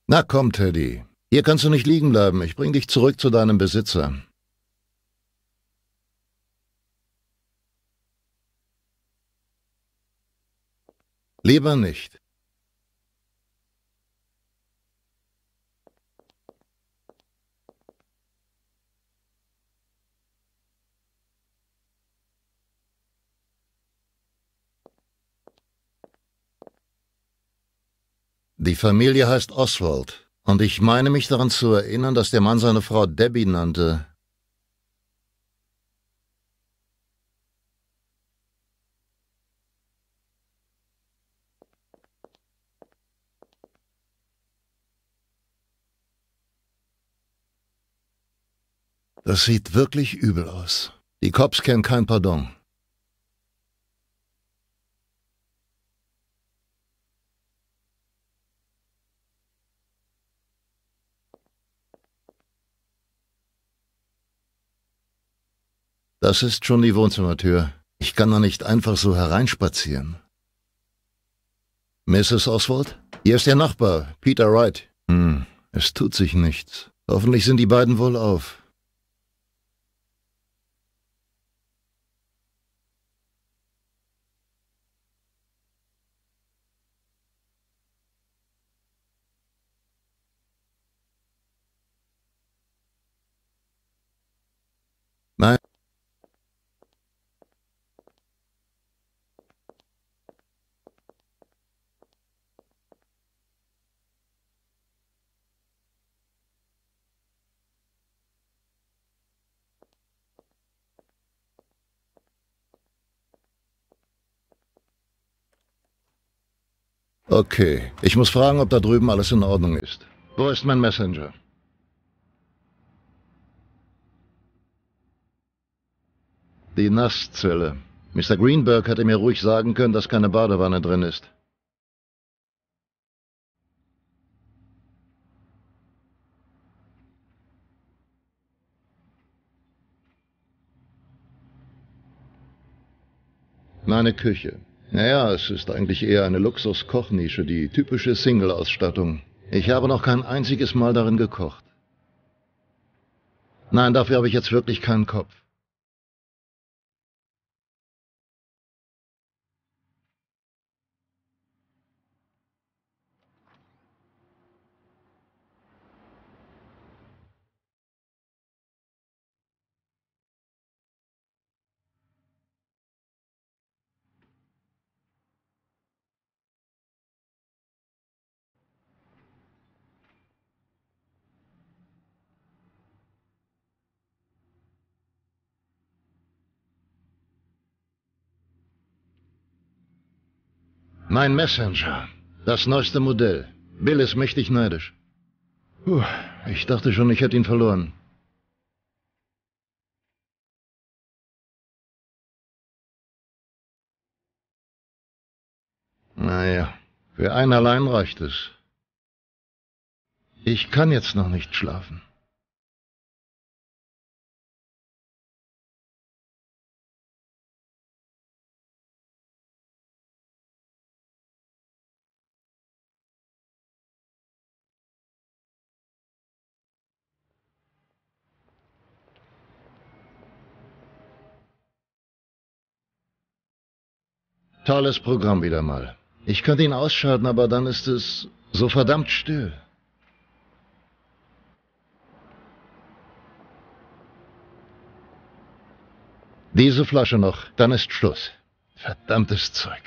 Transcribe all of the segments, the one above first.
Na komm, Teddy. Hier kannst du nicht liegen bleiben. Ich bring dich zurück zu deinem Besitzer. Lieber nicht. Die Familie heißt Oswald, und ich meine mich daran zu erinnern, dass der Mann seine Frau Debbie nannte. Das sieht wirklich übel aus. Die Cops kennen kein Pardon. Das ist schon die Wohnzimmertür. Ich kann da nicht einfach so hereinspazieren. Mrs. Oswald? Hier ist Ihr Nachbar, Peter Wright. Es tut sich nichts. Hoffentlich sind die beiden wohl auf. Nein. Okay, ich muss fragen, ob da drüben alles in Ordnung ist. Wo ist mein Messenger? Die Nasszelle. Mr. Greenberg hätte mir ruhig sagen können, dass keine Badewanne drin ist. Meine Küche. Naja, es ist eigentlich eher eine Luxus-Kochnische, die typische Single-Ausstattung. Ich habe noch kein einziges Mal darin gekocht. Nein, dafür habe ich jetzt wirklich keinen Kopf. Mein Messenger. Das neueste Modell. Bill ist mächtig neidisch. Ich dachte schon, ich hätte ihn verloren. Naja, für einen allein reicht es. Ich kann jetzt noch nicht schlafen. Tolles Programm wieder mal. Ich könnte ihn ausschalten, aber dann ist es so verdammt still. Diese Flasche noch, dann ist Schluss. Verdammtes Zeug.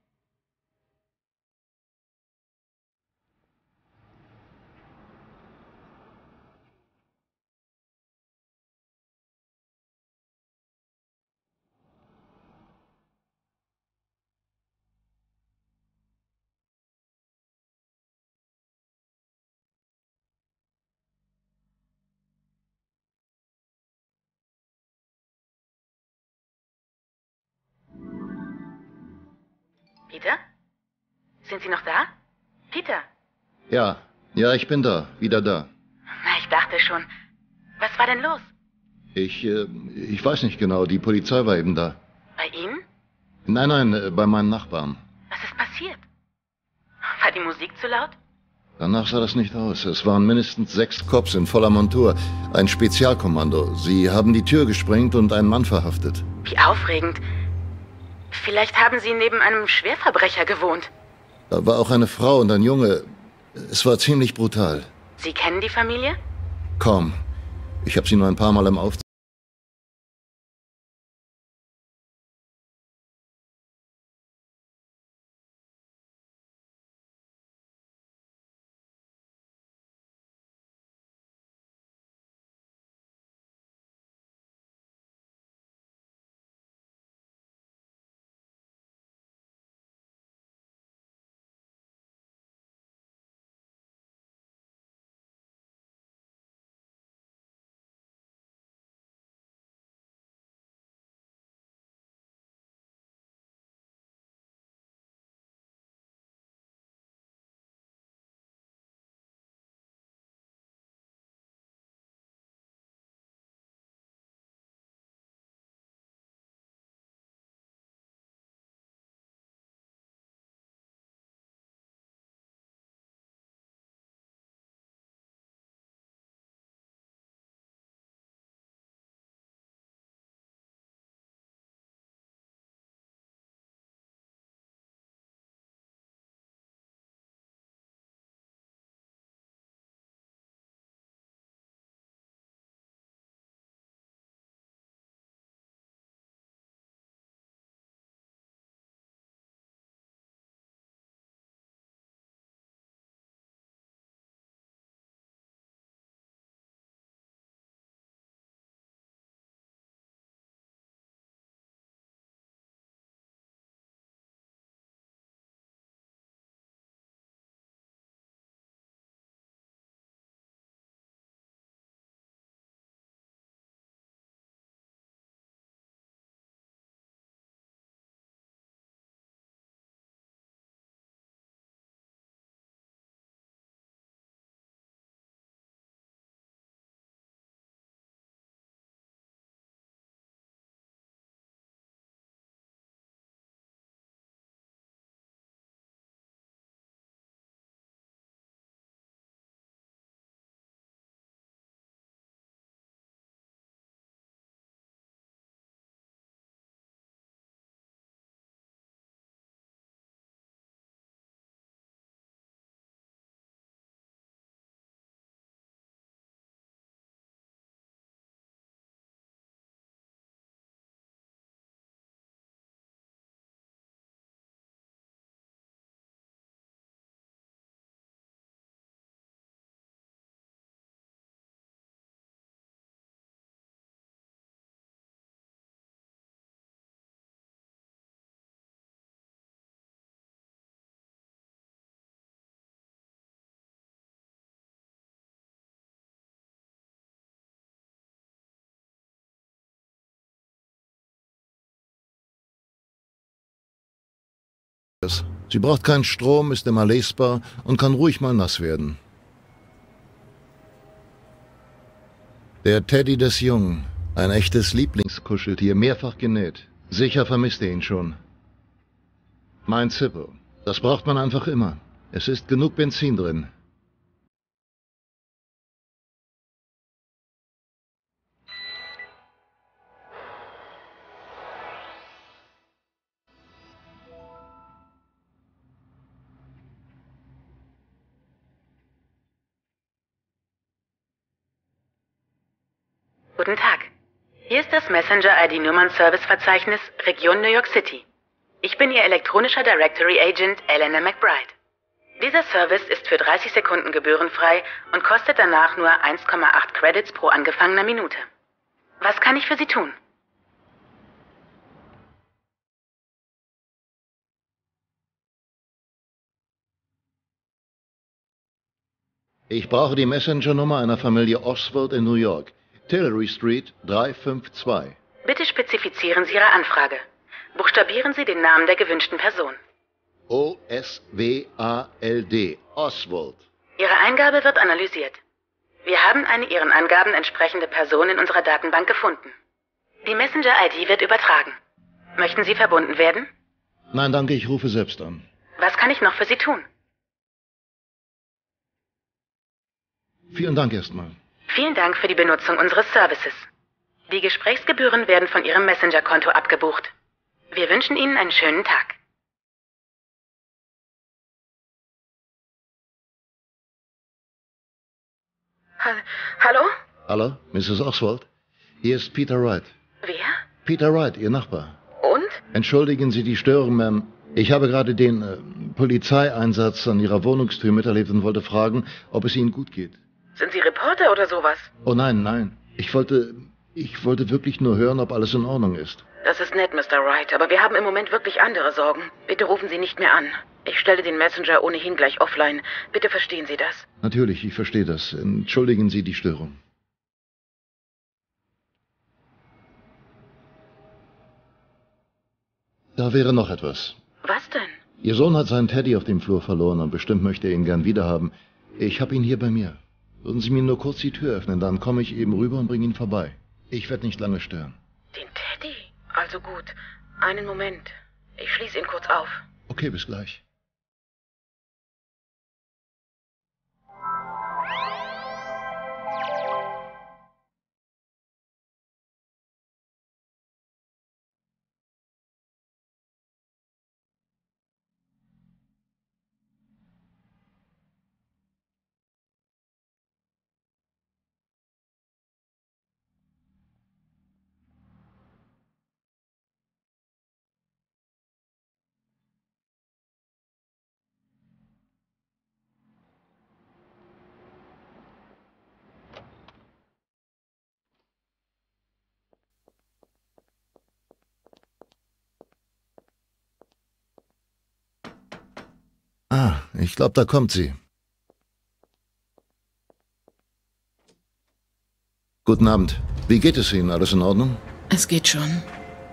Peter? Sind Sie noch da? Peter? Ja, ich bin da, wieder da. Na, ich dachte schon. Was war denn los? Ich weiß nicht genau, die Polizei war eben da. Bei Ihnen? Nein, bei meinen Nachbarn. Was ist passiert? War die Musik zu laut? Danach sah das nicht aus. Es waren mindestens 6 Cops in voller Montur. Ein Spezialkommando. Sie haben die Tür gesprengt und einen Mann verhaftet. Wie aufregend. Vielleicht haben Sie neben einem Schwerverbrecher gewohnt. Da war auch eine Frau und ein Junge. Es war ziemlich brutal. Sie kennen die Familie? Kaum. Ich habe sie nur ein paar Mal im Sie braucht keinen Strom, ist immer lesbar und kann ruhig mal nass werden. Der Teddy des Jungen. Ein echtes Lieblingskuscheltier, mehrfach genäht. Sicher vermisst ihr ihn schon. Mein Zippo. Das braucht man einfach immer. Es ist genug Benzin drin. Guten Tag. Hier ist das Messenger-ID-Nummern-Service-Verzeichnis Region New York City. Ich bin Ihr elektronischer Directory Agent Eleanor McBride. Dieser Service ist für 30 Sekunden gebührenfrei und kostet danach nur 1,8 Credits pro angefangener Minute. Was kann ich für Sie tun? Ich brauche die Messenger-Nummer einer Familie Oswald in New York. Tillery Street 352. Bitte spezifizieren Sie Ihre Anfrage. Buchstabieren Sie den Namen der gewünschten Person. O-S-W-A-L-D. Oswald. Ihre Eingabe wird analysiert. Wir haben eine Ihren Angaben entsprechende Person in unserer Datenbank gefunden. Die Messenger-ID wird übertragen. Möchten Sie verbunden werden? Nein, danke, ich rufe selbst an. Was kann ich noch für Sie tun? Vielen Dank erstmal. Vielen Dank für die Benutzung unseres Services. Die Gesprächsgebühren werden von Ihrem Messenger-Konto abgebucht. Wir wünschen Ihnen einen schönen Tag. Hallo? Hallo, Mrs. Oswald? Hier ist Peter Wright. Wer? Peter Wright, Ihr Nachbar. Und? Entschuldigen Sie die Störung, Ma'am. Ich habe gerade den Polizeieinsatz an Ihrer Wohnungstür miterlebt und wollte fragen, ob es Ihnen gut geht. Sind Sie Reporter oder sowas? Oh nein, nein. Ich wollte wirklich nur hören, ob alles in Ordnung ist. Das ist nett, Mr. Wright, aber wir haben im Moment wirklich andere Sorgen. Bitte rufen Sie nicht mehr an. Ich stelle den Messenger ohnehin gleich offline. Bitte verstehen Sie das. Natürlich, ich verstehe das. Entschuldigen Sie die Störung. Da wäre noch etwas. Was denn? Ihr Sohn hat seinen Teddy auf dem Flur verloren und bestimmt möchte er ihn gern wiederhaben. Ich habe ihn hier bei mir. Würden Sie mir nur kurz die Tür öffnen, dann komme ich eben rüber und bringe ihn vorbei. Ich werde nicht lange stören. Den Teddy? Also gut. Einen Moment. Ich schließe ihn kurz auf. Okay, bis gleich. Ah, ich glaube, da kommt sie. Guten Abend. Wie geht es Ihnen? Alles in Ordnung? Es geht schon.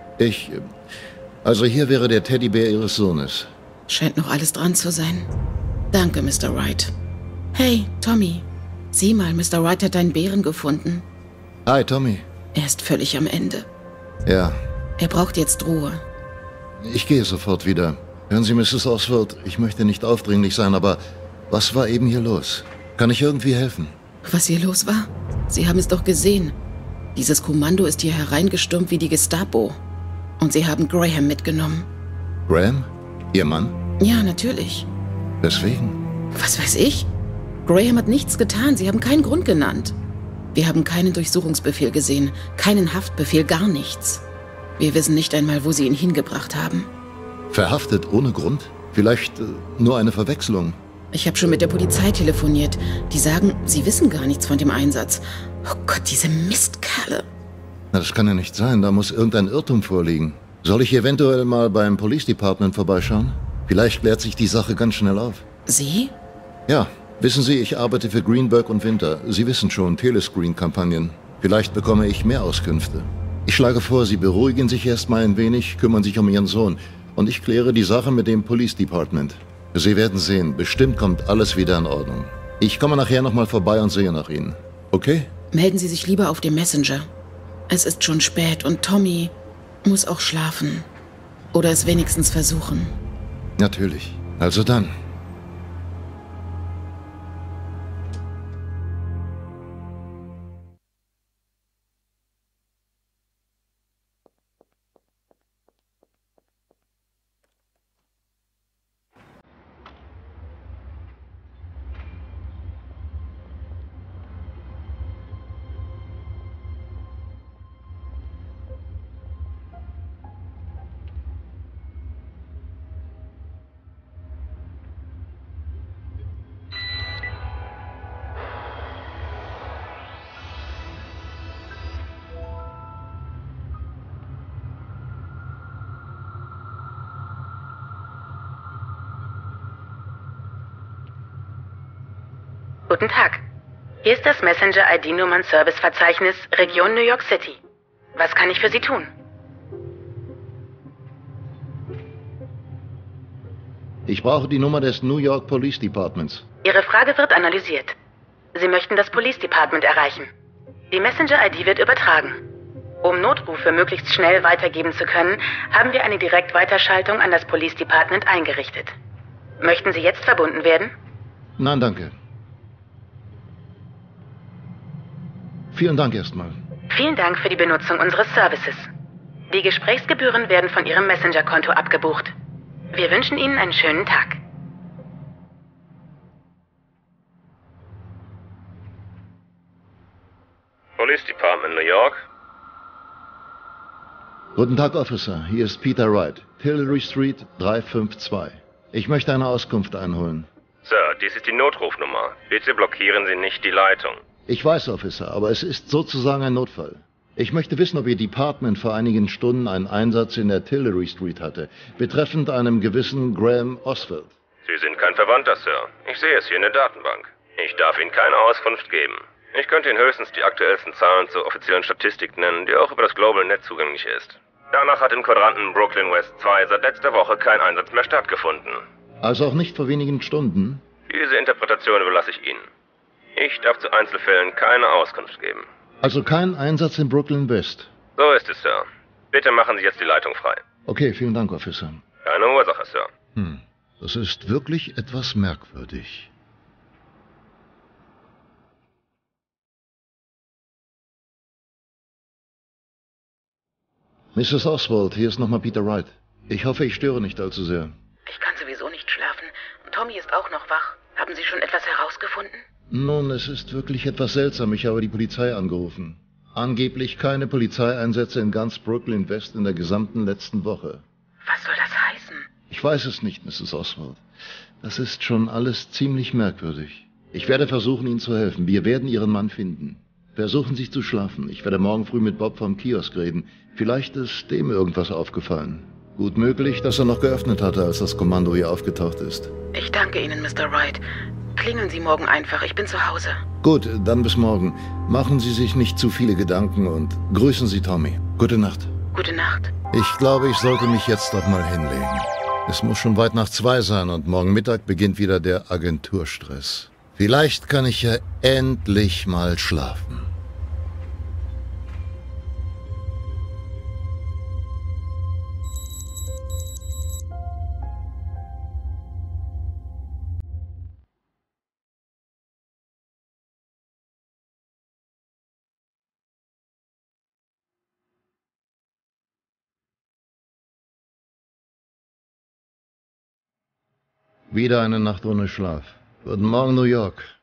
Also hier wäre der Teddybär Ihres Sohnes. Scheint noch alles dran zu sein. Danke, Mr. Wright. Hey, Tommy. Sieh mal, Mr. Wright hat deinen Bären gefunden. Hi, Tommy. Er ist völlig am Ende. Ja. Er braucht jetzt Ruhe. Ich gehe sofort wieder. Hören Sie, Mrs. Oswald, ich möchte nicht aufdringlich sein, aber was war eben hier los? Kann ich irgendwie helfen? Was hier los war? Sie haben es doch gesehen. Dieses Kommando ist hier hereingestürmt wie die Gestapo. Und sie haben Graham mitgenommen. Graham? Ihr Mann? Ja, natürlich. Weswegen? Was weiß ich? Graham hat nichts getan. Sie haben keinen Grund genannt. Wir haben keinen Durchsuchungsbefehl gesehen, keinen Haftbefehl, gar nichts. Wir wissen nicht einmal, wo sie ihn hingebracht haben. Verhaftet ohne Grund? Vielleicht nur eine Verwechslung? Ich habe schon mit der Polizei telefoniert. Die sagen, sie wissen gar nichts von dem Einsatz. Oh Gott, diese Mistkerle. Na, das kann ja nicht sein. Da muss irgendein Irrtum vorliegen. Soll ich eventuell mal beim Police Department vorbeischauen? Vielleicht klärt sich die Sache ganz schnell auf. Sie? Ja, wissen Sie, ich arbeite für Greenberg und Winter. Sie wissen schon, Telescreen-Kampagnen. Vielleicht bekomme ich mehr Auskünfte. Ich schlage vor, Sie beruhigen sich erstmal ein wenig, kümmern sich um Ihren Sohn. Und ich kläre die Sache mit dem Police Department. Sie werden sehen, bestimmt kommt alles wieder in Ordnung. Ich komme nachher nochmal vorbei und sehe nach Ihnen. Okay? Melden Sie sich lieber auf dem Messenger. Es ist schon spät und Tommy muss auch schlafen. Oder es wenigstens versuchen. Natürlich. Also dann. Guten Tag. Hier ist das Messenger-ID-Nummern-Service-Verzeichnis Region New York City. Was kann ich für Sie tun? Ich brauche die Nummer des New York Police Departments. Ihre Frage wird analysiert. Sie möchten das Police Department erreichen. Die Messenger-ID wird übertragen. Um Notrufe möglichst schnell weitergeben zu können, haben wir eine Direktweiterschaltung an das Police Department eingerichtet. Möchten Sie jetzt verbunden werden? Nein, danke. Vielen Dank erstmal. Vielen Dank für die Benutzung unseres Services. Die Gesprächsgebühren werden von Ihrem Messenger-Konto abgebucht. Wir wünschen Ihnen einen schönen Tag. Police Department, New York. Guten Tag, Officer. Hier ist Peter Wright. Hillary Street 352. Ich möchte eine Auskunft einholen. Sir, dies ist die Notrufnummer. Bitte blockieren Sie nicht die Leitung. Ich weiß, Officer, aber es ist sozusagen ein Notfall. Ich möchte wissen, ob Ihr Department vor einigen Stunden einen Einsatz in der Tillery Street hatte, betreffend einem gewissen Graham Oswald. Sie sind kein Verwandter, Sir. Ich sehe es hier in der Datenbank. Ich darf Ihnen keine Auskunft geben. Ich könnte Ihnen höchstens die aktuellsten Zahlen zur offiziellen Statistik nennen, die auch über das Global Net zugänglich ist. Danach hat im Quadranten Brooklyn West 2 seit letzter Woche kein Einsatz mehr stattgefunden. Also auch nicht vor wenigen Stunden? Diese Interpretation überlasse ich Ihnen. Ich darf zu Einzelfällen keine Auskunft geben. Also kein Einsatz in Brooklyn West? So ist es, Sir. Bitte machen Sie jetzt die Leitung frei. Okay, vielen Dank, Officer. Keine Ursache, Sir. Das ist wirklich etwas merkwürdig. Mrs. Oswald, hier ist nochmal Peter Wright. Ich hoffe, ich störe nicht allzu sehr. Ich kann sowieso nicht schlafen. Und Tommy ist auch noch wach. Haben Sie schon etwas herausgefunden? Nun, es ist wirklich etwas seltsam. Ich habe die Polizei angerufen. Angeblich keine Polizeieinsätze in ganz Brooklyn West in der gesamten letzten Woche. Was soll das heißen? Ich weiß es nicht, Mrs. Oswald. Das ist schon alles ziemlich merkwürdig. Ich werde versuchen, Ihnen zu helfen. Wir werden Ihren Mann finden. Versuchen Sie zu schlafen. Ich werde morgen früh mit Bob vom Kiosk reden. Vielleicht ist dem irgendwas aufgefallen. Gut möglich, dass er noch geöffnet hatte, als das Kommando hier aufgetaucht ist. Ich danke Ihnen, Mr. Wright. Klingeln Sie morgen einfach. Ich bin zu Hause. Gut, dann bis morgen. Machen Sie sich nicht zu viele Gedanken und grüßen Sie Tommy. Gute Nacht. Gute Nacht. Ich glaube, ich sollte mich jetzt doch mal hinlegen. Es muss schon weit nach 2 sein und morgen Mittag beginnt wieder der Agenturstress. Vielleicht kann ich ja endlich mal schlafen. Wieder eine Nacht ohne Schlaf. Guten Morgen, New York.